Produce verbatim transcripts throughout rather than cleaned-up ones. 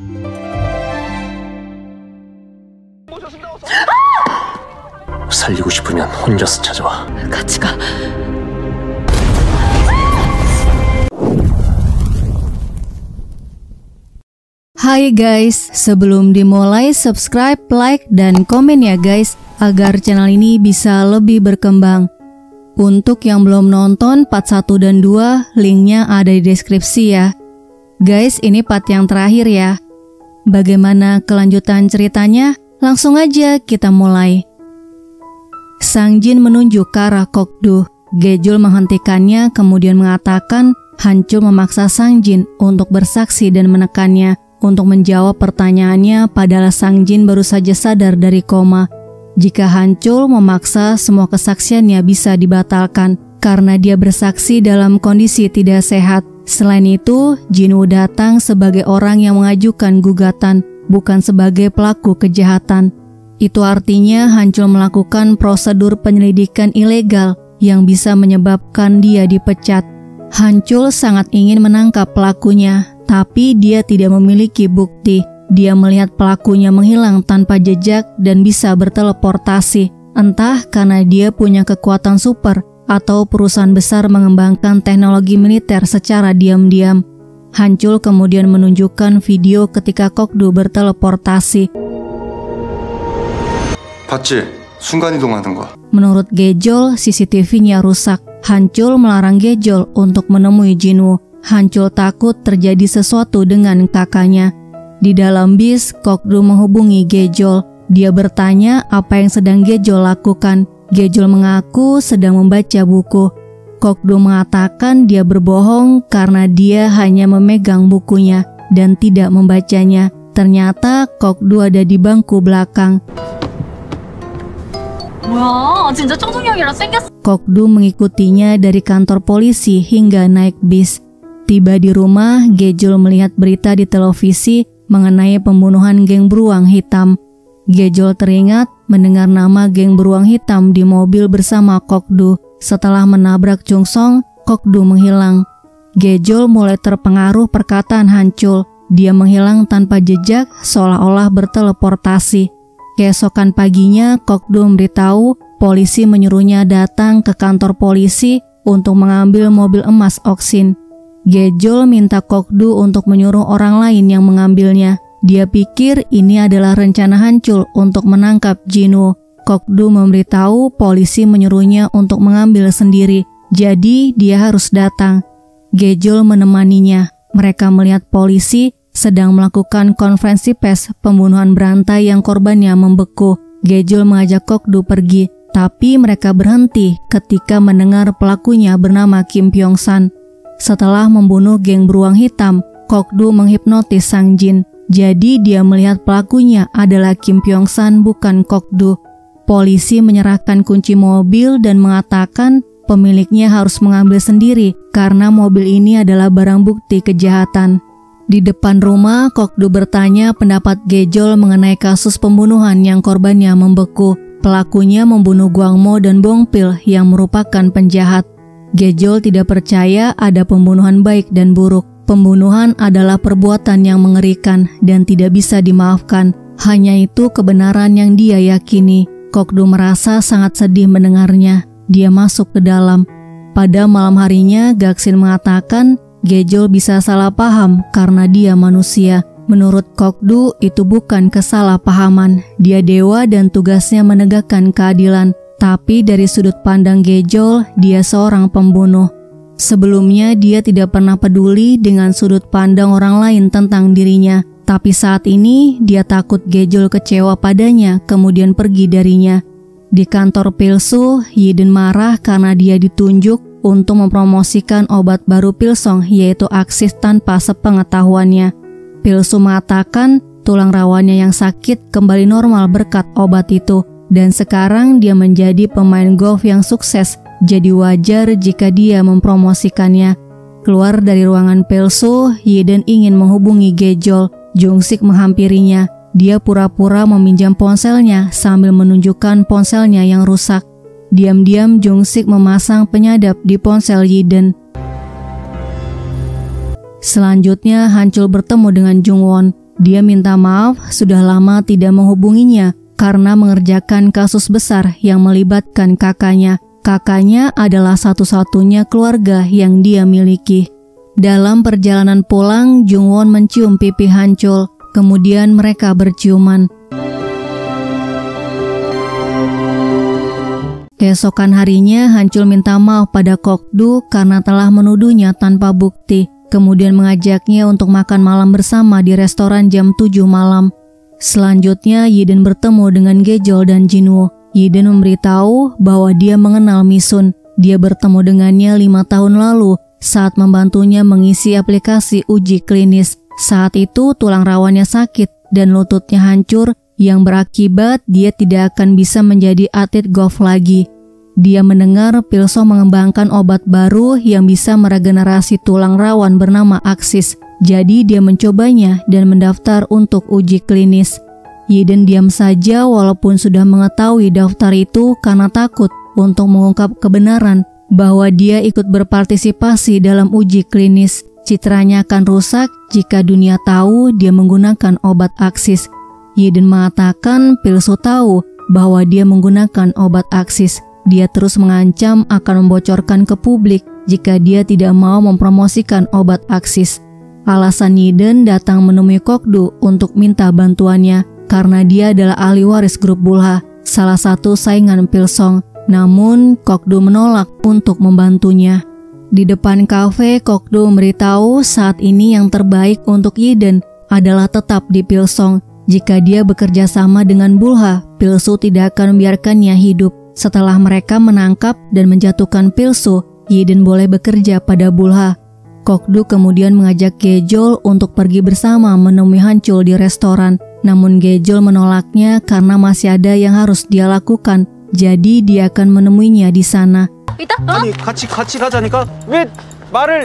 살리고 싶으면 혼자서 찾아와. 같이 가. Hai guys, sebelum dimulai subscribe, like, dan komen ya guys, agar channel ini bisa lebih berkembang. Untuk yang belum nonton part satu dan dua, linknya ada di deskripsi ya. Guys, ini part yang terakhir ya. Bagaimana kelanjutan ceritanya? Langsung aja kita mulai. Sang Jin menunjuk ke arah Kokdu. Gejol menghentikannya kemudian mengatakan Hancul memaksa Sang Jin untuk bersaksi dan menekannya untuk menjawab pertanyaannya padahal Sang Jin baru saja sadar dari koma. Jika Hancul memaksa, semua kesaksiannya bisa dibatalkan karena dia bersaksi dalam kondisi tidak sehat. Selain itu, Jinwoo datang sebagai orang yang mengajukan gugatan, bukan sebagai pelaku kejahatan. Itu artinya Hancul melakukan prosedur penyelidikan ilegal yang bisa menyebabkan dia dipecat. Hancul sangat ingin menangkap pelakunya, tapi dia tidak memiliki bukti. Dia melihat pelakunya menghilang tanpa jejak dan bisa berteleportasi, entah karena dia punya kekuatan super atau perusahaan besar mengembangkan teknologi militer secara diam-diam. Hancul kemudian menunjukkan video ketika Kokdu berteleportasi. 봤지? 순간이동하는 거. Menurut Gejol, C C T V-nya rusak. Hancul melarang Gejol untuk menemui Jinwoo. Hancul takut terjadi sesuatu dengan kakaknya. Di dalam bis, Kokdu menghubungi Gejol. Dia bertanya apa yang sedang Gejol lakukan. Gejol mengaku sedang membaca buku. Kokdu mengatakan dia berbohong karena dia hanya memegang bukunya dan tidak membacanya. Ternyata Kokdu ada di bangku belakang. 뭐야, 진짜 청소년이라 생겼어. Kokdu mengikutinya dari kantor polisi hingga naik bis. Tiba di rumah, Gejol melihat berita di televisi mengenai pembunuhan geng beruang hitam. Gejol teringat mendengar nama geng beruang hitam di mobil bersama Kokdu. Setelah menabrak Chungsong, Kokdu menghilang. Gejol mulai terpengaruh perkataan Hancul. Dia menghilang tanpa jejak seolah-olah berteleportasi. Keesokan paginya, Kokdu memberitahu polisi menyuruhnya datang ke kantor polisi untuk mengambil mobil emas Oksin. Gejol minta Kokdu untuk menyuruh orang lain yang mengambilnya. Dia pikir ini adalah rencana Hancul untuk menangkap Jinwoo. Kokdu memberitahu polisi menyuruhnya untuk mengambil sendiri, jadi dia harus datang. Gejol menemaninya. Mereka melihat polisi sedang melakukan konferensi pers pembunuhan berantai yang korbannya membeku. Gejol mengajak Kokdu pergi, tapi mereka berhenti ketika mendengar pelakunya bernama Kim Pyong-san. Setelah membunuh geng beruang hitam, Kokdu menghipnotis Sang Jin. Jadi dia melihat pelakunya adalah Kim Pyong-san, bukan Kokdu. Polisi menyerahkan kunci mobil dan mengatakan pemiliknya harus mengambil sendiri karena mobil ini adalah barang bukti kejahatan. Di depan rumah, Kokdu bertanya pendapat Gejol mengenai kasus pembunuhan yang korbannya membeku. Pelakunya membunuh Gwangmo dan Bongpil yang merupakan penjahat. Gejol tidak percaya ada pembunuhan baik dan buruk. Pembunuhan adalah perbuatan yang mengerikan dan tidak bisa dimaafkan. Hanya itu kebenaran yang dia yakini. Kokdu merasa sangat sedih mendengarnya. Dia masuk ke dalam. Pada malam harinya, Gaksin mengatakan Gejol bisa salah paham karena dia manusia. Menurut Kokdu, itu bukan kesalahpahaman. Dia dewa dan tugasnya menegakkan keadilan. Tapi dari sudut pandang Gejol, dia seorang pembunuh. Sebelumnya, dia tidak pernah peduli dengan sudut pandang orang lain tentang dirinya. Tapi saat ini, dia takut Gejol kecewa padanya, kemudian pergi darinya. Di kantor Pilsu, Yiden marah karena dia ditunjuk untuk mempromosikan obat baru Pilsong, yaitu Aksis tanpa sepengetahuannya. Pilsu mengatakan tulang rawannya yang sakit kembali normal berkat obat itu, dan sekarang dia menjadi pemain golf yang sukses, jadi wajar jika dia mempromosikannya. Keluar dari ruangan Pilsu, Yiden ingin menghubungi Gejol. Jungsik menghampirinya. Dia pura-pura meminjam ponselnya sambil menunjukkan ponselnya yang rusak. Diam-diam Jungsik memasang penyadap di ponsel Yiden. Selanjutnya Hancul bertemu dengan Jungwon. Dia minta maaf sudah lama tidak menghubunginya karena mengerjakan kasus besar yang melibatkan kakaknya. Kakaknya adalah satu-satunya keluarga yang dia miliki. Dalam perjalanan pulang, Jungwon mencium pipi Hancul. Kemudian mereka berciuman. Keesokan harinya, Hancul minta maaf pada Kokdu karena telah menuduhnya tanpa bukti. Kemudian mengajaknya untuk makan malam bersama di restoran jam tujuh malam. Selanjutnya, Yiden bertemu dengan Gejol dan Jinwoo. Yiden memberitahu bahwa dia mengenal Misun. Dia bertemu dengannya lima tahun lalu saat membantunya mengisi aplikasi uji klinis. Saat itu tulang rawannya sakit dan lututnya hancur yang berakibat dia tidak akan bisa menjadi atlet golf lagi. Dia mendengar Pilso mengembangkan obat baru yang bisa meregenerasi tulang rawan bernama Axis. Jadi dia mencobanya dan mendaftar untuk uji klinis. Yiden diam saja walaupun sudah mengetahui daftar itu karena takut untuk mengungkap kebenaran bahwa dia ikut berpartisipasi dalam uji klinis. Citranya akan rusak jika dunia tahu dia menggunakan obat Axis. Yiden mengatakan Pilso tahu bahwa dia menggunakan obat Axis. Dia terus mengancam akan membocorkan ke publik jika dia tidak mau mempromosikan obat Axis. Alasan Yiden datang menemui Kokdu untuk minta bantuannya karena dia adalah ahli waris grup Bulha, salah satu saingan Pilsong. Namun Kokdu menolak untuk membantunya. Di depan kafe, Kokdu memberitahu saat ini yang terbaik untuk Yiden adalah tetap di Pilsong. Jika dia bekerja sama dengan Bulha, Pilsu tidak akan membiarkannya hidup. Setelah mereka menangkap dan menjatuhkan Pilsu, Yiden boleh bekerja pada Bulha. Kokdu kemudian mengajak Gejol untuk pergi bersama menemui Hancul di restoran. Namun Gejol menolaknya karena masih ada yang harus dia lakukan. Jadi dia akan menemuinya di sana. 아니 같이 같이 가자니까 왜 말을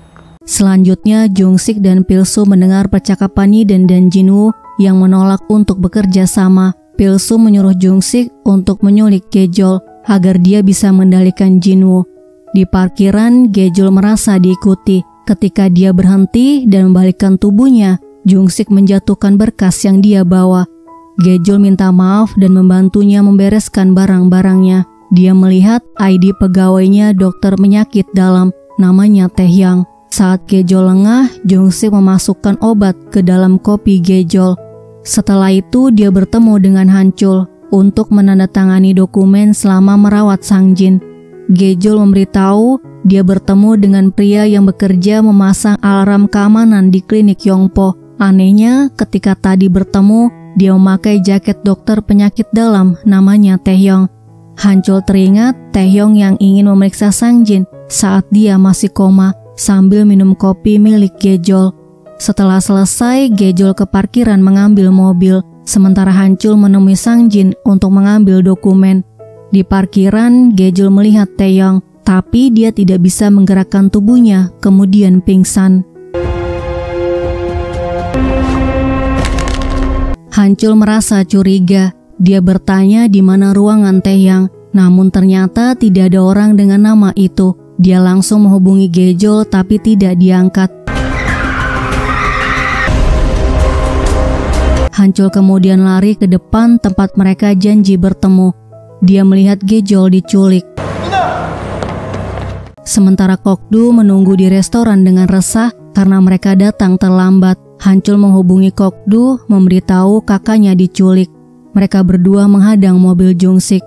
Selanjutnya Jungsik dan Pilsu mendengar percakapan Yiden dan Jinwoo yang menolak untuk bekerja sama. Pilsu menyuruh Jungsik untuk menyulik Gejol agar dia bisa mengendalikan Jinwoo. Di parkiran, Gejol merasa diikuti. Ketika dia berhenti dan membalikkan tubuhnya, Jungsik menjatuhkan berkas yang dia bawa. Gejol minta maaf dan membantunya membereskan barang-barangnya. Dia melihat I D pegawainya dokter penyakit dalam, namanya Taehyang. Saat Gejol lengah, Jungsik memasukkan obat ke dalam kopi Gejol. Setelah itu dia bertemu dengan Hancul untuk menandatangani dokumen selama merawat Sangjin. Gejol memberitahu dia bertemu dengan pria yang bekerja memasang alarm keamanan di klinik Yongpo. Anehnya, ketika tadi bertemu, dia memakai jaket dokter penyakit dalam namanya Taehyang. Hancul teringat Taehyang yang ingin memeriksa Sangjin saat dia masih koma sambil minum kopi milik Gejol. Setelah selesai, Gejol ke parkiran mengambil mobil, sementara Hancul menemui Sangjin untuk mengambil dokumen. Di parkiran, Gejol melihat Taehyang, tapi dia tidak bisa menggerakkan tubuhnya, kemudian pingsan. Hancul merasa curiga. Dia bertanya di mana ruangan Taehyang, namun ternyata tidak ada orang dengan nama itu. Dia langsung menghubungi Gejol tapi tidak diangkat. Hancul kemudian lari ke depan tempat mereka janji bertemu. Dia melihat Gejol diculik. Sementara Kokdu menunggu di restoran dengan resah karena mereka datang terlambat. Hancul menghubungi Kokdu memberitahu kakaknya diculik. Mereka berdua menghadang mobil Jungsik.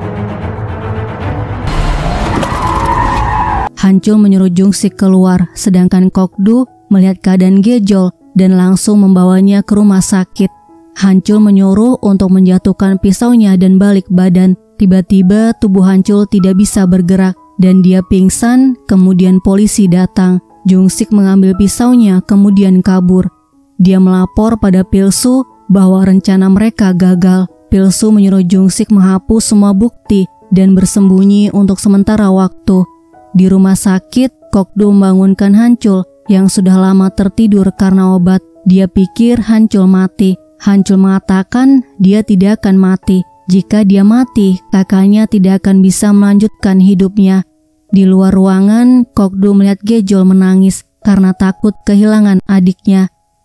Hancul menyuruh Jungsik keluar, sedangkan Kokdu melihat keadaan Gejol dan langsung membawanya ke rumah sakit. Hancul menyuruh untuk menjatuhkan pisaunya dan balik badan. Tiba-tiba tubuh Hancul tidak bisa bergerak dan dia pingsan, kemudian polisi datang. Jungsik mengambil pisaunya kemudian kabur. Dia melapor pada Pilsu bahwa rencana mereka gagal. Pilsu menyuruh Jungsik menghapus semua bukti dan bersembunyi untuk sementara waktu. Di rumah sakit, Kokdu membangunkan Hancul yang sudah lama tertidur karena obat. Dia pikir Hancul mati. Hancul mengatakan dia tidak akan mati. Jika dia mati, kakaknya tidak akan bisa melanjutkan hidupnya. Di luar ruangan, Kokdu melihat Gejol menangis karena takut kehilangan adiknya.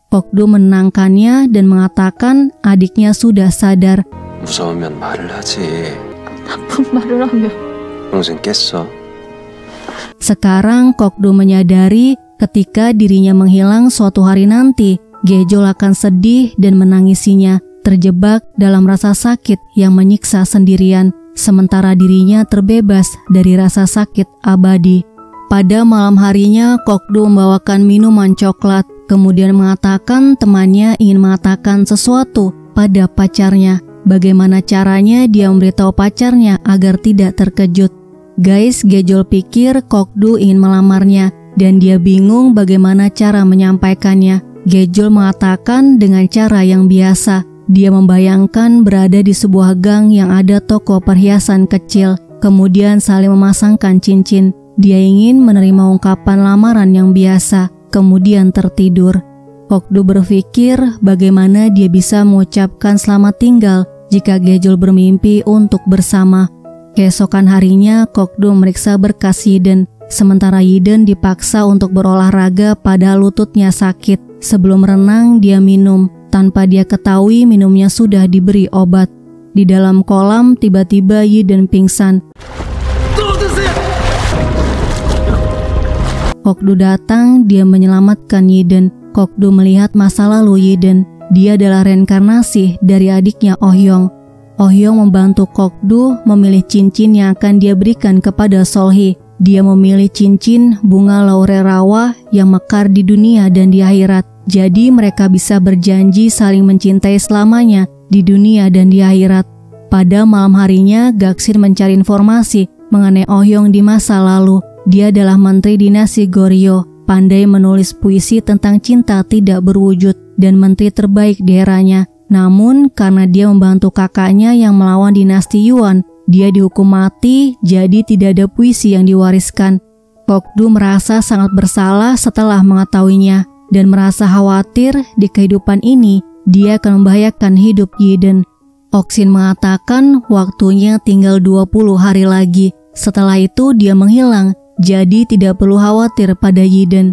Kokdu menenangkannya dan mengatakan adiknya sudah sadar. 무서우면 말을 하지. 나쁜 말을 하면 평생 깼어. Sekarang Kokdu menyadari ketika dirinya menghilang suatu hari nanti, Gejol akan sedih dan menangisinya, terjebak dalam rasa sakit yang menyiksa sendirian, sementara dirinya terbebas dari rasa sakit abadi. Pada malam harinya, Kokdu membawakan minuman coklat, kemudian mengatakan temannya ingin mengatakan sesuatu pada pacarnya. Bagaimana caranya dia memberitahu pacarnya agar tidak terkejut? Guys, Gejol pikir Kokdu ingin melamarnya, dan dia bingung bagaimana cara menyampaikannya. Gejol mengatakan dengan cara yang biasa. Dia membayangkan berada di sebuah gang yang ada toko perhiasan kecil, kemudian saling memasangkan cincin. Dia ingin menerima ungkapan lamaran yang biasa, kemudian tertidur. Kokdu berpikir bagaimana dia bisa mengucapkan selamat tinggal jika Gejol bermimpi untuk bersama. Keesokan harinya, Kokdu memeriksa berkas Yiden, sementara Yiden dipaksa untuk berolahraga pada lututnya sakit. Sebelum renang, dia minum. Tanpa dia ketahui minumnya sudah diberi obat. Di dalam kolam, tiba-tiba Yiden pingsan. Kokdu datang, dia menyelamatkan Yiden. Kokdu melihat masa lalu Yiden. Dia adalah reinkarnasi dari adiknya Oh Yong. Oh Yong membantu Kokdu memilih cincin yang akan dia berikan kepada Solhi. Dia memilih cincin bunga laurel rawa yang mekar di dunia dan di akhirat. Jadi mereka bisa berjanji saling mencintai selamanya di dunia dan di akhirat. Pada malam harinya, Gaksin mencari informasi mengenai Oh Yong di masa lalu. Dia adalah menteri dinasti Goryeo, pandai menulis puisi tentang cinta tidak berwujud, dan menteri terbaik di eranya. Namun, karena dia membantu kakaknya yang melawan dinasti Yuan, dia dihukum mati, jadi tidak ada puisi yang diwariskan. Kokdu merasa sangat bersalah setelah mengetahuinya, dan merasa khawatir di kehidupan ini dia akan membahayakan hidup Yiden. Oksin mengatakan waktunya tinggal dua puluh hari lagi. Setelah itu dia menghilang, jadi tidak perlu khawatir pada Yiden.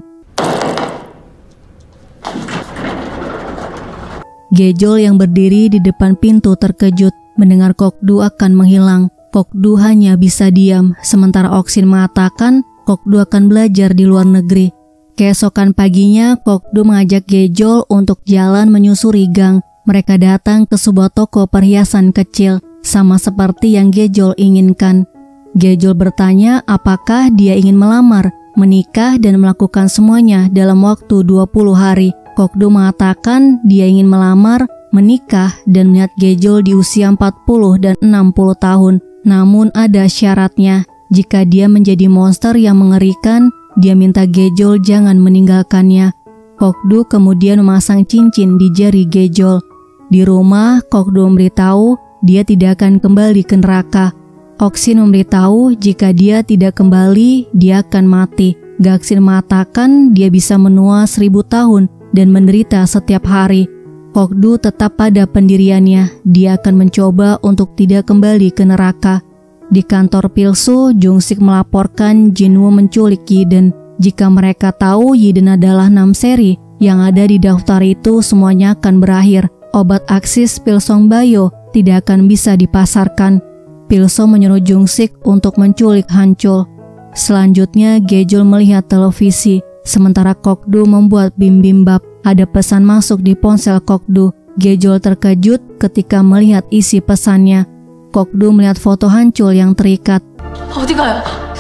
Gejol yang berdiri di depan pintu terkejut mendengar Kokdu akan menghilang. Kokdu hanya bisa diam, sementara Oksin mengatakan Kokdu akan belajar di luar negeri. Keesokan paginya, Kokdu mengajak Gejol untuk jalan menyusuri gang. Mereka datang ke sebuah toko perhiasan kecil, sama seperti yang Gejol inginkan. Gejol bertanya apakah dia ingin melamar, menikah, dan melakukan semuanya dalam waktu dua puluh hari. Kokdu mengatakan dia ingin melamar, menikah, dan melihat Gejol di usia empat puluh dan enam puluh tahun. Namun ada syaratnya, jika dia menjadi monster yang mengerikan, dia minta Gejol jangan meninggalkannya. Kokdu kemudian memasang cincin di jari Gejol. Di rumah, Kokdu memberitahu dia tidak akan kembali ke neraka. Oksin memberitahu jika dia tidak kembali, dia akan mati. Gaksin mengatakan dia bisa menua seribu tahun dan menderita setiap hari. Kokdu tetap pada pendiriannya, dia akan mencoba untuk tidak kembali ke neraka. Di kantor Pilsu, Jungsik melaporkan Jinwoo menculik Yiden. Jika mereka tahu Yiden adalah enam seri yang ada di daftar itu, semuanya akan berakhir. Obat aksis Pilsong Bayo tidak akan bisa dipasarkan. Pilso menyuruh Jungsik untuk menculik Hanchul. Selanjutnya, Gejol melihat televisi, sementara Kokdu membuat bibimbap. Ada pesan masuk di ponsel Kokdu. Gejol terkejut ketika melihat isi pesannya. Kokdu melihat foto Hanchul yang terikat. 어디 가요?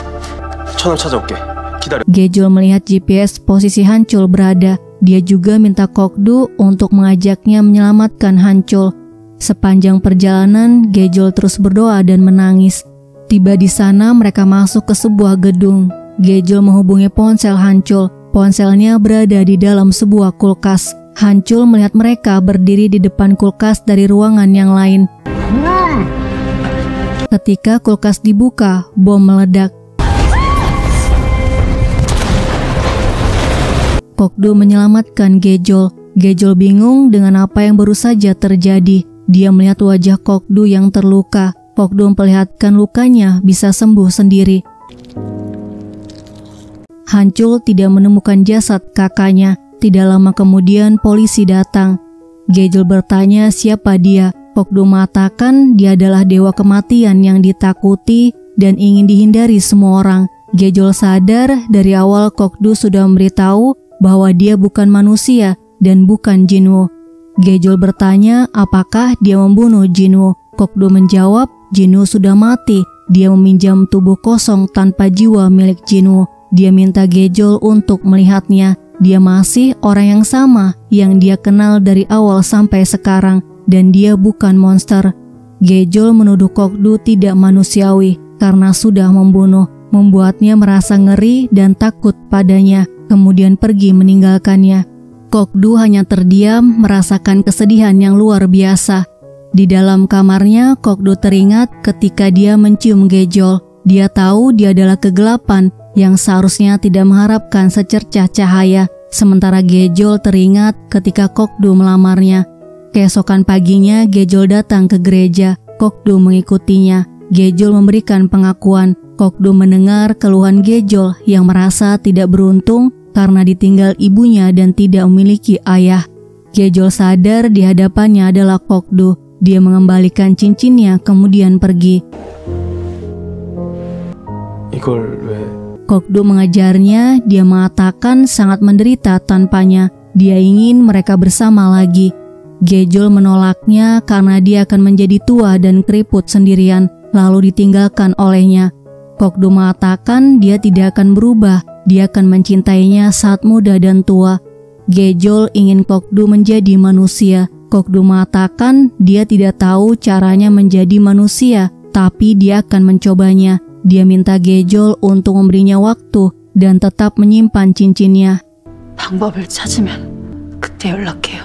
천을 찾아올게. 기다려. Gejol melihat G P S posisi Hanchul berada. Dia juga minta Kokdu untuk mengajaknya menyelamatkan Hanchul. Sepanjang perjalanan, Gejol terus berdoa dan menangis. Tiba di sana, mereka masuk ke sebuah gedung. Gejol menghubungi ponsel Hanchul. Ponselnya berada di dalam sebuah kulkas. Hanchul melihat mereka berdiri di depan kulkas dari ruangan yang lain. Ketika kulkas dibuka, bom meledak. Kokdu menyelamatkan Gejol. Gejol bingung dengan apa yang baru saja terjadi. Dia melihat wajah Kokdu yang terluka. Kokdu memperlihatkan lukanya bisa sembuh sendiri. Hanchul tidak menemukan jasad kakaknya. Tidak lama kemudian polisi datang. Gejol bertanya siapa dia. Kok-do mengatakan dia adalah dewa kematian yang ditakuti dan ingin dihindari semua orang. Gejol sadar dari awal Kok-do sudah memberitahu bahwa dia bukan manusia dan bukan Jinwoo. Gejol bertanya apakah dia membunuh Jinwoo. Kok-do menjawab Jinwoo sudah mati. Dia meminjam tubuh kosong tanpa jiwa milik Jinwoo. Dia minta Gejol untuk melihatnya. Dia masih orang yang sama yang dia kenal dari awal sampai sekarang, dan dia bukan monster. Gejol menuduh Kok-do tidak manusiawi karena sudah membunuh, membuatnya merasa ngeri dan takut padanya, kemudian pergi meninggalkannya. Kok-do hanya terdiam merasakan kesedihan yang luar biasa. Di dalam kamarnya, Kok-do teringat ketika dia mencium Gejol. Dia tahu dia adalah kegelapan yang seharusnya tidak mengharapkan secercah cahaya. Sementara Gejol teringat ketika Kok-do melamarnya. Keesokan paginya, Gejol datang ke gereja. Kok-do mengikutinya. Gejol memberikan pengakuan. Kok-do mendengar keluhan Gejol yang merasa tidak beruntung karena ditinggal ibunya dan tidak memiliki ayah. Gejol sadar di hadapannya adalah Kok-do. Dia mengembalikan cincinnya kemudian pergi. 이걸 왜? Kok-do mengajarnya, dia mengatakan sangat menderita tanpanya. Dia ingin mereka bersama lagi. Gejol menolaknya karena dia akan menjadi tua dan keriput sendirian, lalu ditinggalkan olehnya. Kok-do mengatakan dia tidak akan berubah, dia akan mencintainya saat muda dan tua. Gejol ingin Kok-do menjadi manusia. Kok-do mengatakan dia tidak tahu caranya menjadi manusia, tapi dia akan mencobanya. Dia minta Gejol untuk memberinya waktu dan tetap menyimpan cincinnya. 방법을 찾으면 그때 연락해요.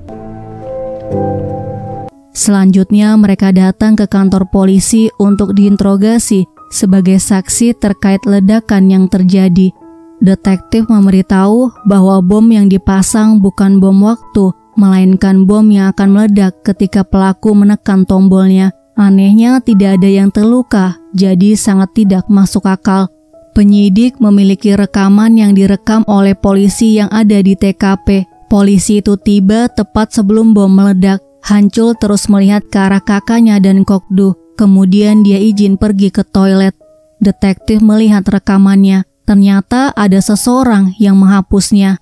Selanjutnya mereka datang ke kantor polisi untuk diinterogasi sebagai saksi terkait ledakan yang terjadi. Detektif memberitahu bahwa bom yang dipasang bukan bom waktu, melainkan bom yang akan meledak ketika pelaku menekan tombolnya. Anehnya tidak ada yang terluka, jadi sangat tidak masuk akal. Penyidik memiliki rekaman yang direkam oleh polisi yang ada di T K P. Polisi itu tiba tepat sebelum bom meledak. Hancul terus melihat ke arah kakaknya dan Kok-do. Kemudian dia izin pergi ke toilet. Detektif melihat rekamannya. Ternyata ada seseorang yang menghapusnya.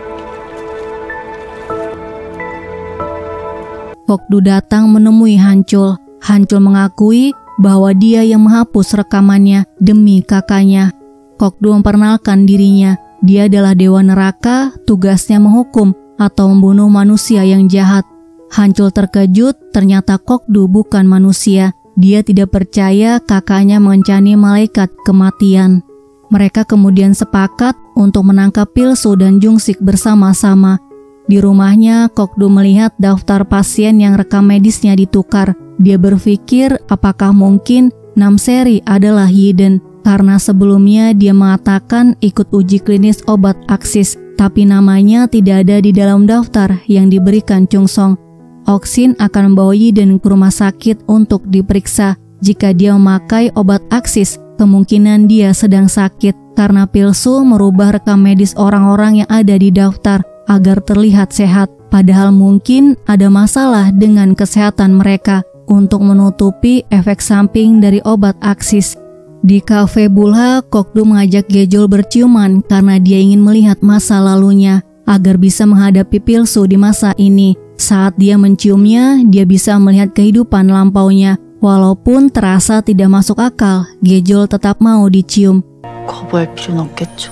Kok-do datang menemui Hancul. Hancul mengakui bahwa dia yang menghapus rekamannya demi kakaknya. Kok-do memperkenalkan dirinya. Dia adalah dewa neraka, tugasnya menghukum atau membunuh manusia yang jahat. Hancul terkejut, ternyata Kok-do bukan manusia. Dia tidak percaya kakaknya mengencani malaikat kematian. Mereka kemudian sepakat untuk menangkap Pilsu dan Jungsik bersama-sama. Di rumahnya, Kok-do melihat daftar pasien yang rekam medisnya ditukar. Dia berpikir apakah mungkin Namseri adalah Hiden, karena sebelumnya dia mengatakan ikut uji klinis obat Aksis, tapi namanya tidak ada di dalam daftar yang diberikan Chungsong. Oksin akan membawa Hiden ke rumah sakit untuk diperiksa. Jika dia memakai obat Aksis, kemungkinan dia sedang sakit karena Pilsu merubah rekam medis orang-orang yang ada di daftar agar terlihat sehat, padahal mungkin ada masalah dengan kesehatan mereka untuk menutupi efek samping dari obat Aksis. Di kafe Bulha, Kok-do mengajak Gejol berciuman karena dia ingin melihat masa lalunya agar bisa menghadapi Pilsu di masa ini. Saat dia menciumnya, dia bisa melihat kehidupan lampaunya. Walaupun terasa tidak masuk akal, Gejol tetap mau dicium. 거부할 필요는 없겠죠.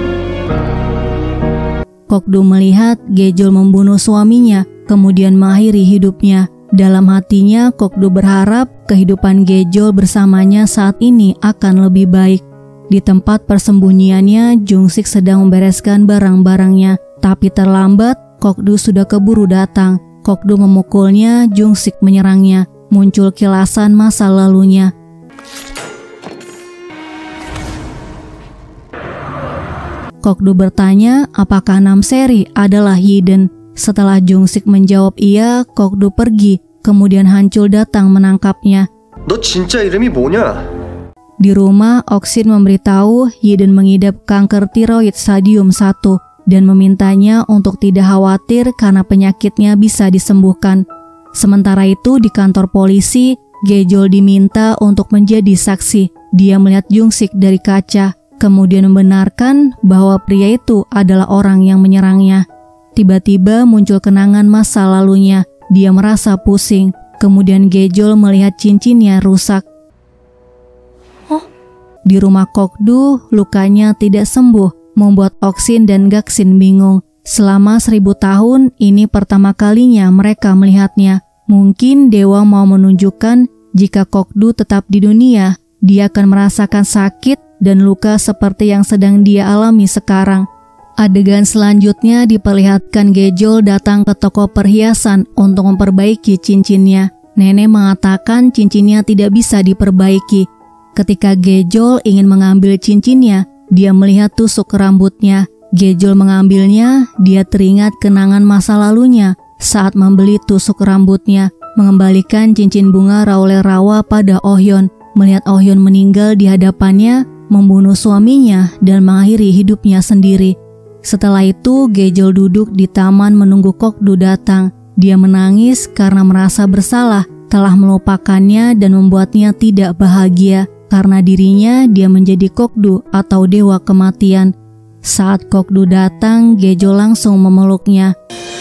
Kok-do melihat Gejol membunuh suaminya, kemudian mengakhiri hidupnya. Dalam hatinya, Kok-do berharap kehidupan Gejol bersamanya saat ini akan lebih baik. Di tempat persembunyiannya, Jungsik sedang membereskan barang-barangnya, tapi terlambat. Kok-do sudah keburu datang. Kok-do memukulnya, Jungsik menyerangnya. Muncul kilasan masa lalunya. Kok-do bertanya apakah Namseri adalah Hiden. Setelah Jungsik menjawab iya, Kok-do pergi. Kemudian Hancul datang menangkapnya. 너 진짜 이름이 뭐냐? Di rumah, Oksin memberitahu Hiden mengidap kanker tiroid stadium satu. dan memintanya untuk tidak khawatir karena penyakitnya bisa disembuhkan. Sementara itu di kantor polisi, Gejol diminta untuk menjadi saksi. Dia melihat Jungsik dari kaca, kemudian membenarkan bahwa pria itu adalah orang yang menyerangnya. Tiba-tiba muncul kenangan masa lalunya. Dia merasa pusing. Kemudian Gejol melihat cincinnya rusak. Oh? Di rumah Kokdu, lukanya tidak sembuh, membuat Oksin dan Gaksin bingung. Selama seribu tahun, ini pertama kalinya mereka melihatnya. Mungkin dewa mau menunjukkan jika Kokdu tetap di dunia, dia akan merasakan sakit dan luka seperti yang sedang dia alami sekarang. Adegan selanjutnya diperlihatkan Gejol datang ke toko perhiasan untuk memperbaiki cincinnya. Nenek mengatakan cincinnya tidak bisa diperbaiki. Ketika Gejol ingin mengambil cincinnya, dia melihat tusuk rambutnya. Gejol mengambilnya, dia teringat kenangan masa lalunya saat membeli tusuk rambutnya, mengembalikan cincin bunga Raule Rawa pada Ohyon. Melihat Ohyon meninggal di hadapannya, membunuh suaminya dan mengakhiri hidupnya sendiri. Setelah itu, Gejol duduk di taman menunggu Kokdu datang. Dia menangis karena merasa bersalah telah melupakannya dan membuatnya tidak bahagia karena dirinya dia menjadi Kokdu atau dewa kematian. Saat Kokdu datang, Gejol langsung memeluknya.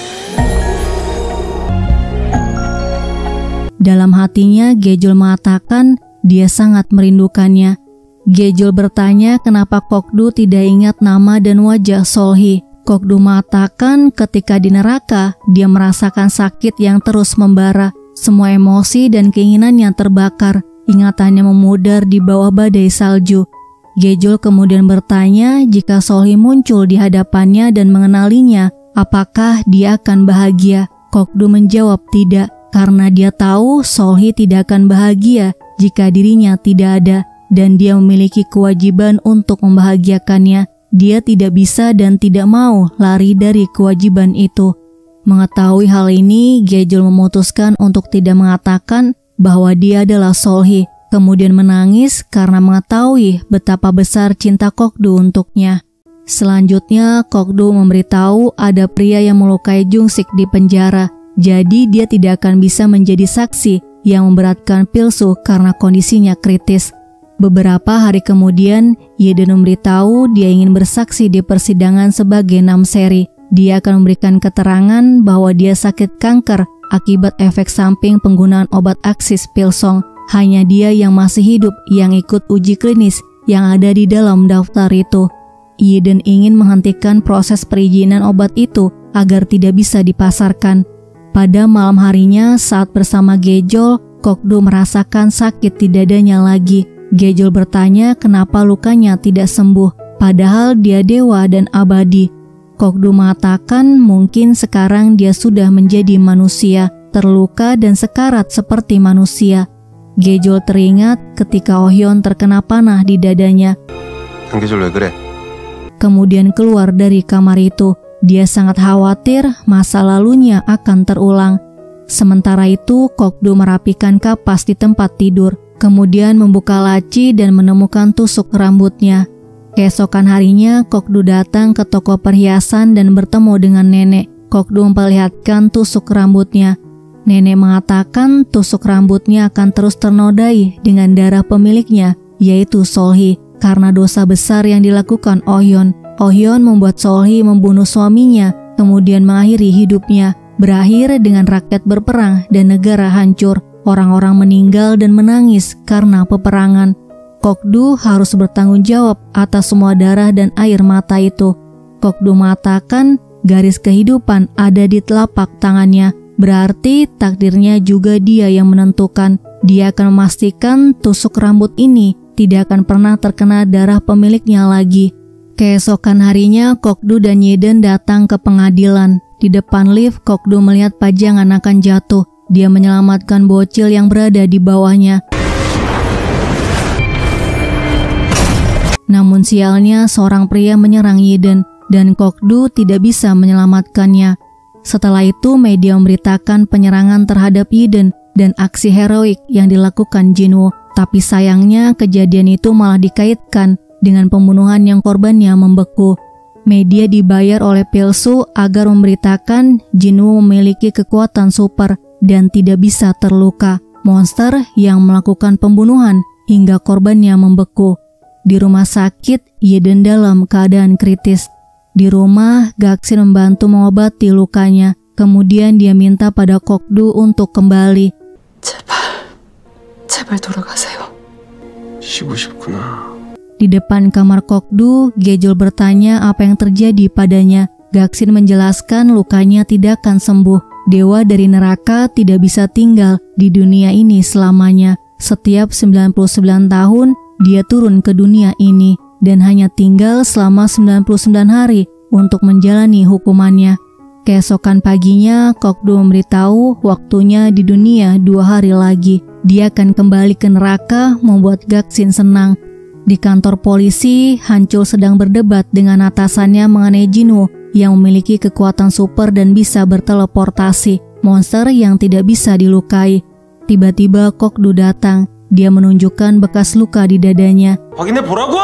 Dalam hatinya, Gejol mengatakan dia sangat merindukannya. Gejol bertanya kenapa Kokdu tidak ingat nama dan wajah Solhi. Kokdu mengatakan ketika di neraka, dia merasakan sakit yang terus membara. Semua emosi dan keinginannya terbakar. Ingatannya memudar di bawah badai salju. Gejol kemudian bertanya jika Solhi muncul di hadapannya dan mengenalinya, apakah dia akan bahagia? Kokdu menjawab tidak, karena dia tahu Solhi tidak akan bahagia jika dirinya tidak ada, dan dia memiliki kewajiban untuk membahagiakannya. Dia tidak bisa dan tidak mau lari dari kewajiban itu. Mengetahui hal ini, Gejol memutuskan untuk tidak mengatakan bahwa dia adalah Solhi, kemudian menangis karena mengetahui betapa besar cinta Kokdu untuknya. Selanjutnya, Kokdu memberitahu ada pria yang melukai Jungsik di penjara. Jadi dia tidak akan bisa menjadi saksi yang memberatkan Pilsu karena kondisinya kritis. Beberapa hari kemudian, Yeden memberitahu dia ingin bersaksi di persidangan sebagai Namseri. Dia akan memberikan keterangan bahwa dia sakit kanker akibat efek samping penggunaan obat Aksis Pilsong. Hanya dia yang masih hidup yang ikut uji klinis yang ada di dalam daftar itu. Yeden ingin menghentikan proses perizinan obat itu agar tidak bisa dipasarkan. Pada malam harinya saat bersama Gejol, Kokdu merasakan sakit di dadanya lagi. Gejol bertanya kenapa lukanya tidak sembuh, padahal dia dewa dan abadi. Kokdu mengatakan mungkin sekarang dia sudah menjadi manusia, terluka dan sekarat seperti manusia. Gejol teringat ketika Ohyon terkena panah di dadanya. Gejol 왜 그래? Kemudian keluar dari kamar itu. Dia sangat khawatir masa lalunya akan terulang. Sementara itu, Kokdu merapikan kapas di tempat tidur, kemudian membuka laci dan menemukan tusuk rambutnya. Keesokan harinya, Kokdu datang ke toko perhiasan dan bertemu dengan nenek. Kokdu memperlihatkan tusuk rambutnya. Nenek mengatakan tusuk rambutnya akan terus ternodai dengan darah pemiliknya, yaitu Solhi, karena dosa besar yang dilakukan Ohyon. Ohyon membuat Solhi membunuh suaminya, kemudian mengakhiri hidupnya, berakhir dengan rakyat berperang dan negara hancur. Orang-orang meninggal dan menangis karena peperangan. Kokdu harus bertanggung jawab atas semua darah dan air mata itu. Kokdu mengatakan garis kehidupan ada di telapak tangannya, berarti takdirnya juga dia yang menentukan. Dia akan memastikan tusuk rambut ini tidak akan pernah terkena darah pemiliknya lagi. Keesokan harinya, Kokdu dan Yeden datang ke pengadilan. Di depan lift, Kokdu melihat pajangan akan jatuh. Dia menyelamatkan bocil yang berada di bawahnya. Namun sialnya, seorang pria menyerang Yeden, dan Kokdu tidak bisa menyelamatkannya. Setelah itu, media memberitakan penyerangan terhadap Yeden dan aksi heroik yang dilakukan Jinwoo. Tapi sayangnya, kejadian itu malah dikaitkan dengan pembunuhan yang korbannya membeku. Media dibayar oleh Pilsu agar memberitakan Jinwoo memiliki kekuatan super dan tidak bisa terluka. Monster yang melakukan pembunuhan hingga korbannya membeku. Di rumah sakit, Yeden dalam keadaan kritis. Di rumah, Gaksin membantu mengobati lukanya. Kemudian dia minta pada Kokdu untuk kembali. 제발, 제발 돌아가세요. 쉬고 싶구나. Di depan kamar Kokdu, Gejol bertanya apa yang terjadi padanya. Gaksin menjelaskan lukanya tidak akan sembuh. Dewa dari neraka tidak bisa tinggal di dunia ini selamanya. Setiap sembilan puluh sembilan tahun, dia turun ke dunia ini dan hanya tinggal selama sembilan puluh sembilan hari untuk menjalani hukumannya. Keesokan paginya, Kokdu memberitahu waktunya di dunia dua hari lagi. Dia akan kembali ke neraka, membuat Gaksin senang. Di kantor polisi, Hancul sedang berdebat dengan atasannya mengenai Jinwoo yang memiliki kekuatan super dan bisa berteleportasi, monster yang tidak bisa dilukai. Tiba-tiba Kokdu datang. Dia menunjukkan bekas luka di dadanya. 확인해 보라고!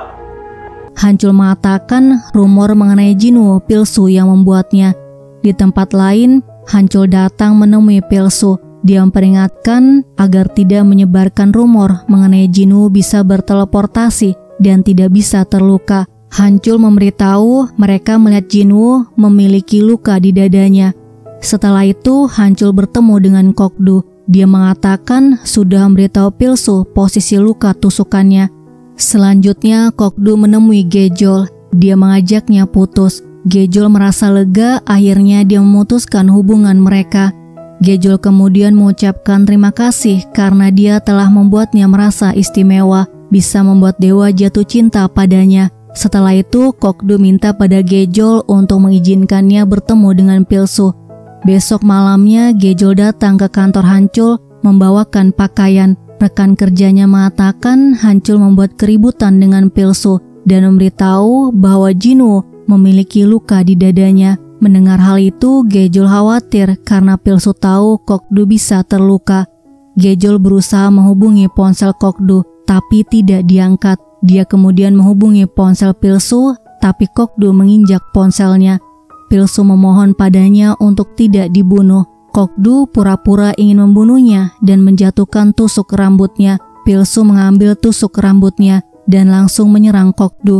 Hancul mengatakan rumor mengenai Jinwoo Pilsu yang membuatnya. Di tempat lain, Hancul datang menemui Pilsu. Dia memperingatkan agar tidak menyebarkan rumor mengenai Jinwoo bisa berteleportasi dan tidak bisa terluka. Hancul memberitahu mereka melihat Jinwoo memiliki luka di dadanya. Setelah itu, Hancul bertemu dengan Kokdu. Dia mengatakan sudah memberitahu Pilsu posisi luka tusukannya. Selanjutnya, Kokdu menemui Gejol. Dia mengajaknya putus. Gejol merasa lega, akhirnya dia memutuskan hubungan mereka. Gejol kemudian mengucapkan terima kasih karena dia telah membuatnya merasa istimewa, bisa membuat dewa jatuh cinta padanya. Setelah itu, Kokdu minta pada Gejol untuk mengizinkannya bertemu dengan Pilsu. Besok malamnya, Gejol datang ke kantor Hancul membawakan pakaian. Rekan kerjanya mengatakan Hancul membuat keributan dengan Pilsu dan memberitahu bahwa Jinwoo memiliki luka di dadanya. Mendengar hal itu, Gejol khawatir karena Pilsu tahu Kokdu bisa terluka. Gejol berusaha menghubungi ponsel Kokdu, tapi tidak diangkat. Dia kemudian menghubungi ponsel Pilsu, tapi Kokdu menginjak ponselnya. Pilsu memohon padanya untuk tidak dibunuh. Kokdu pura-pura ingin membunuhnya dan menjatuhkan tusuk rambutnya. Pilsu mengambil tusuk rambutnya dan langsung menyerang Kokdu.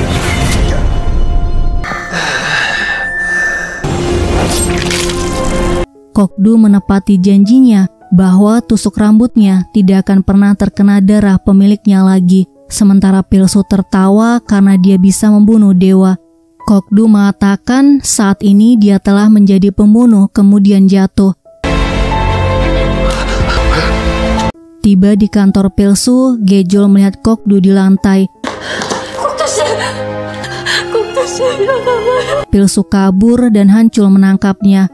Kokdu menepati janjinya bahwa tusuk rambutnya tidak akan pernah terkena darah pemiliknya lagi. Sementara Pilsu tertawa karena dia bisa membunuh dewa. Kokdu mengatakan saat ini dia telah menjadi pembunuh kemudian jatuh. Tiba di kantor Pilsu, Gejol melihat Kokdu di lantai. Pilsu kabur dan Hancul menangkapnya.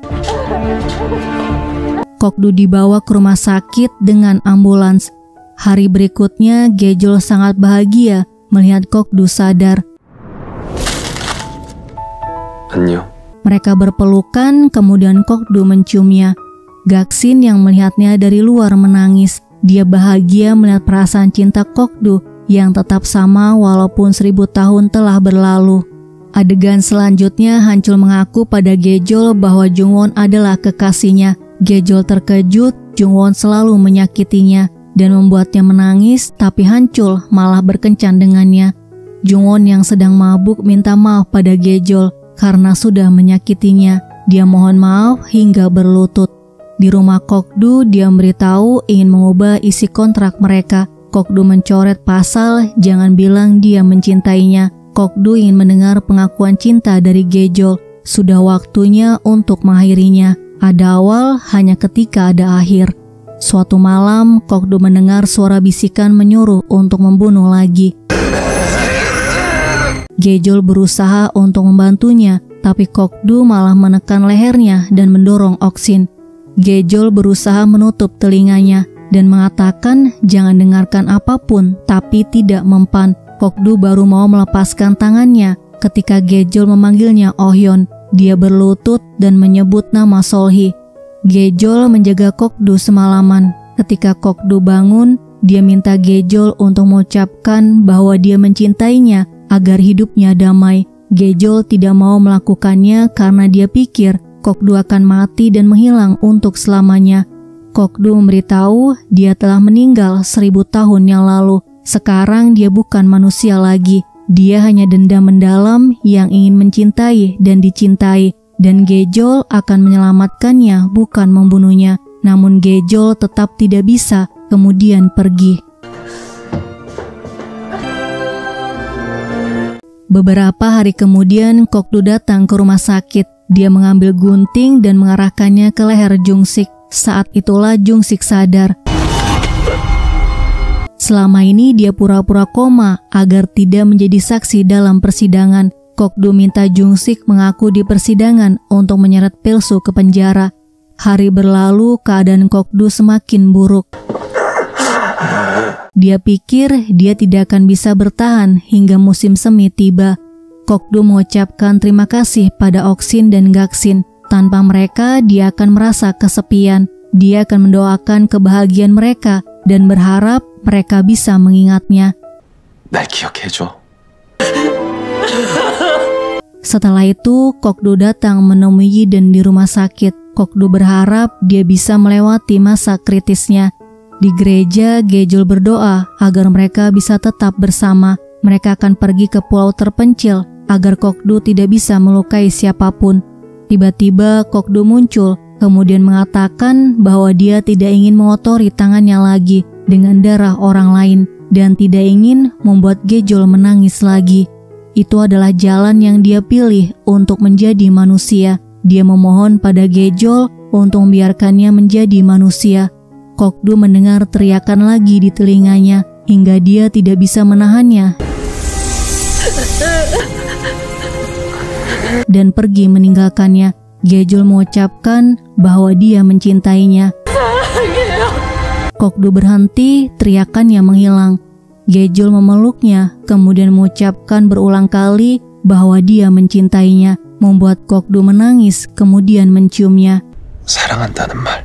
Kokdu dibawa ke rumah sakit dengan ambulans. Hari berikutnya, Gejol sangat bahagia melihat Kokdu sadar. 안녕. Mereka berpelukan, kemudian Kokdu menciumnya. Gaksin yang melihatnya dari luar menangis. Dia bahagia melihat perasaan cinta Kokdu yang tetap sama walaupun seribu tahun telah berlalu. Adegan selanjutnya, Hancul mengaku pada Gejol bahwa Jungwon adalah kekasihnya. Gejol terkejut, Jungwon selalu menyakitinya dan membuatnya menangis, tapi Hancul malah berkencan dengannya. Jungwon yang sedang mabuk minta maaf pada Gejol karena sudah menyakitinya. Dia mohon maaf hingga berlutut. Di rumah Kokdu, dia memberitahu ingin mengubah isi kontrak mereka. Kokdu mencoret pasal jangan bilang dia mencintainya. Kokdu ingin mendengar pengakuan cinta dari Gejol. Sudah waktunya untuk mengakhirinya. Ada awal hanya ketika ada akhir. Suatu malam, Kokdu mendengar suara bisikan menyuruh untuk membunuh lagi. Gejol berusaha untuk membantunya, tapi Kokdu malah menekan lehernya dan mendorong Oksin. Gejol berusaha menutup telinganya dan mengatakan jangan dengarkan apapun, tapi tidak mempan. Kokdu baru mau melepaskan tangannya ketika Gejol memanggilnya Ohyon. Dia berlutut dan menyebut nama Solhi. Gejol menjaga Kokdu semalaman. Ketika Kokdu bangun, dia minta Gejol untuk mengucapkan bahwa dia mencintainya agar hidupnya damai. Gejol tidak mau melakukannya karena dia pikir Kokdu akan mati dan menghilang untuk selamanya. Kokdu memberitahu dia telah meninggal seribu tahun yang lalu. Sekarang dia bukan manusia lagi. Dia hanya dendam mendalam yang ingin mencintai dan dicintai. Dan Gejol akan menyelamatkannya, bukan membunuhnya. Namun Gejol tetap tidak bisa, kemudian pergi. Beberapa hari kemudian Kokdu datang ke rumah sakit. Dia mengambil gunting dan mengarahkannya ke leher Jungsik. Saat itulah Jungsik sadar. Selama ini dia pura-pura koma agar tidak menjadi saksi dalam persidangan. Kokdu minta Jungsik mengaku di persidangan untuk menyeret Pilsu ke penjara. Hari berlalu, keadaan Kokdu semakin buruk. Dia pikir dia tidak akan bisa bertahan hingga musim semi tiba. Kokdu mengucapkan terima kasih pada Oksin dan Gaksin. Tanpa mereka, dia akan merasa kesepian. Dia akan mendoakan kebahagiaan mereka dan berharap mereka bisa mengingatnya. 날 기억해줘. Setelah itu, Kokdu datang menemui Yiden di rumah sakit. Kokdu berharap dia bisa melewati masa kritisnya. Di gereja, Gejol berdoa agar mereka bisa tetap bersama. Mereka akan pergi ke pulau terpencil agar Kokdu tidak bisa melukai siapapun. Tiba-tiba Kokdu muncul, kemudian mengatakan bahwa dia tidak ingin mengotori tangannya lagi dengan darah orang lain dan tidak ingin membuat Gejol menangis lagi. Itu adalah jalan yang dia pilih untuk menjadi manusia. Dia memohon pada Gejol untuk membiarkannya menjadi manusia. Kokdu mendengar teriakan lagi di telinganya hingga dia tidak bisa menahannya dan pergi meninggalkannya. Gejol mengucapkan bahwa dia mencintainya. Kokdu berhenti, teriakannya menghilang. Gejol memeluknya, kemudian mengucapkan berulang kali bahwa dia mencintainya, membuat Kokdu menangis, kemudian menciumnya. 사랑한다는 말.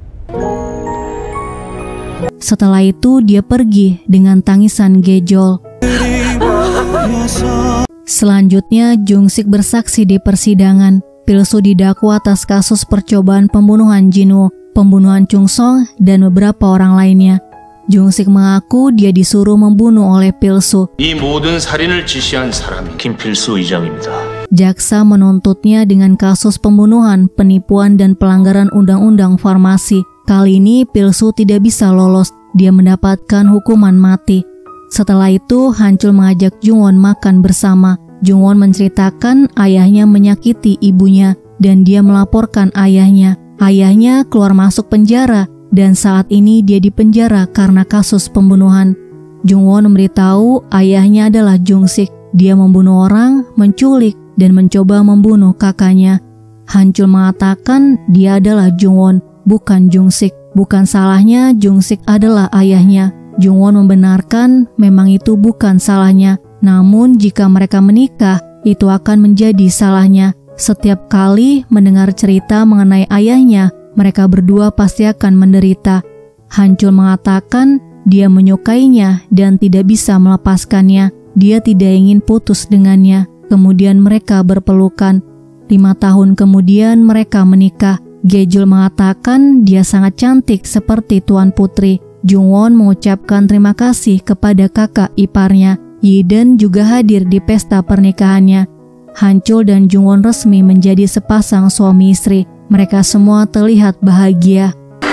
Setelah itu dia pergi dengan tangisan Gejol. Selanjutnya Jungsik bersaksi di persidangan. Pilsu didakwa atas kasus percobaan pembunuhan Jinwoo, pembunuhan Chungsong, dan beberapa orang lainnya. Jungsik mengaku dia disuruh membunuh oleh Pilsu. 이 모든 살인을 지시한 사람이 김필수 의장입니다. Jaksa menuntutnya dengan kasus pembunuhan, penipuan, dan pelanggaran undang-undang farmasi. Kali ini Pilsu tidak bisa lolos, dia mendapatkan hukuman mati. Setelah itu Hancul mengajak Jungwon makan bersama. Jungwon menceritakan ayahnya menyakiti ibunya dan dia melaporkan ayahnya. Ayahnya keluar masuk penjara dan saat ini dia dipenjara karena kasus pembunuhan. Jungwon memberitahu ayahnya adalah Jungsik. Dia membunuh orang, menculik, dan mencoba membunuh kakaknya. Hancul mengatakan dia adalah Jungwon, bukan Jungsik. Bukan salahnya Jungsik adalah ayahnya. Jungwon membenarkan memang itu bukan salahnya. Namun jika mereka menikah, itu akan menjadi salahnya. Setiap kali mendengar cerita mengenai ayahnya, mereka berdua pasti akan menderita. Hancul mengatakan dia menyukainya dan tidak bisa melepaskannya. Dia tidak ingin putus dengannya. Kemudian mereka berpelukan. Lima tahun kemudian mereka menikah. Gejol mengatakan dia sangat cantik seperti Tuan Putri. Jungwon mengucapkan terima kasih kepada kakak iparnya. Yiden juga hadir di pesta pernikahannya. Hancul dan Jungwon resmi menjadi sepasang suami istri. Mereka semua terlihat bahagia.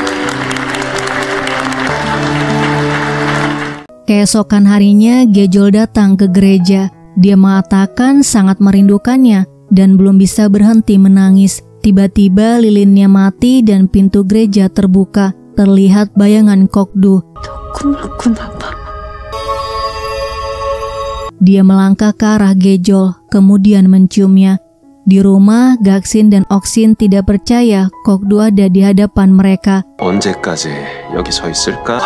Keesokan harinya Gejol datang ke gereja. Dia mengatakan sangat merindukannya dan belum bisa berhenti menangis. Tiba-tiba lilinnya mati dan pintu gereja terbuka. Terlihat bayangan Kokdu. Dia melangkah ke arah Gejol, kemudian menciumnya. Di rumah, Gaksin dan Oksin tidak percaya Kokdu ada di hadapan mereka. 언제까지 여기 서 있을까?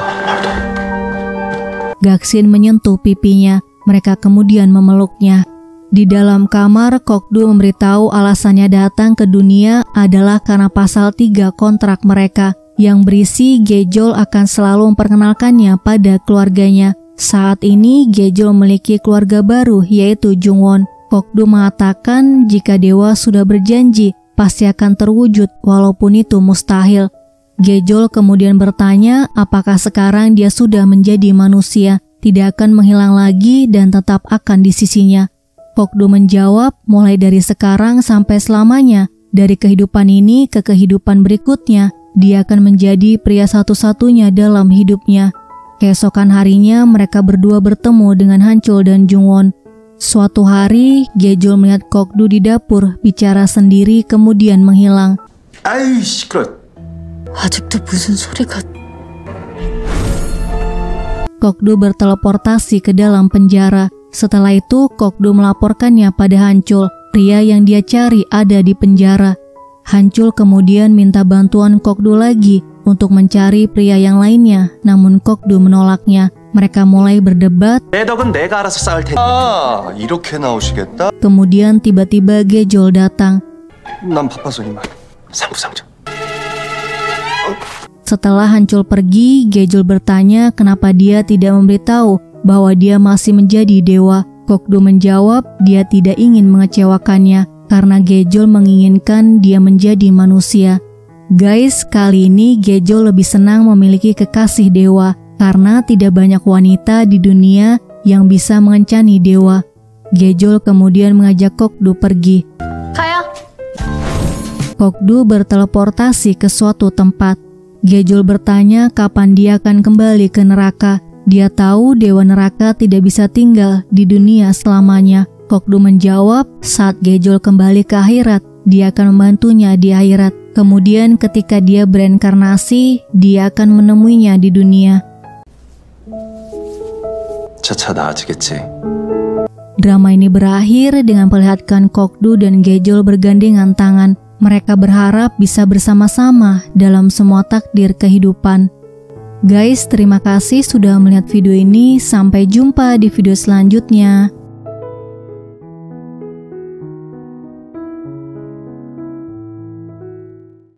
Gaksin menyentuh pipinya. Mereka kemudian memeluknya. Di dalam kamar, Kokdu memberitahu alasannya datang ke dunia adalah karena pasal tiga kontrak mereka yang berisi Gejol akan selalu memperkenalkannya pada keluarganya. Saat ini Gejol memiliki keluarga baru yaitu Jungwon. Kokdu mengatakan jika dewa sudah berjanji pasti akan terwujud walaupun itu mustahil. Gejol kemudian bertanya apakah sekarang dia sudah menjadi manusia, tidak akan menghilang lagi dan tetap akan di sisinya. Kokdu menjawab mulai dari sekarang sampai selamanya, dari kehidupan ini ke kehidupan berikutnya, dia akan menjadi pria satu-satunya dalam hidupnya. Keesokan harinya mereka berdua bertemu dengan Hanchul dan Jungwon. Suatu hari, Gejol melihat Kokdu di dapur bicara sendiri kemudian menghilang. 아이 시끄러. 아직도 무슨 소리가... Kokdu berteleportasi ke dalam penjara. Setelah itu, Kokdu melaporkannya pada Hanchul. Pria yang dia cari ada di penjara. Hanchul kemudian minta bantuan Kokdu lagi untuk mencari pria yang lainnya, namun Kokdu menolaknya. Mereka mulai berdebat. 내 덕은 내가 알아서 쌓을 테니. 아, 이렇게 나오시겠다? Kemudian tiba-tiba Gejol datang. 난 바빠서 이만. 상부상조. Setelah Hanchul pergi, Gejol bertanya kenapa dia tidak memberitahu bahwa dia masih menjadi dewa. Kokdu menjawab dia tidak ingin mengecewakannya karena Gejol menginginkan dia menjadi manusia. Guys, kali ini Gejol lebih senang memiliki kekasih dewa karena tidak banyak wanita di dunia yang bisa mengencani dewa. Gejol kemudian mengajak Kokdu pergi. 가요. Kokdu berteleportasi ke suatu tempat. Gejol bertanya kapan dia akan kembali ke neraka. Dia tahu dewa neraka tidak bisa tinggal di dunia selamanya. Kokdu menjawab saat Gejol kembali ke akhirat, dia akan membantunya di akhirat. Kemudian ketika dia bereinkarnasi, dia akan menemuinya di dunia. 차차 나아지겠지. Drama ini berakhir dengan memperlihatkan Kokdu dan Gejol bergandengan tangan. Mereka berharap bisa bersama-sama dalam semua takdir kehidupan. Guys, terima kasih sudah melihat video ini. Sampai jumpa di video selanjutnya.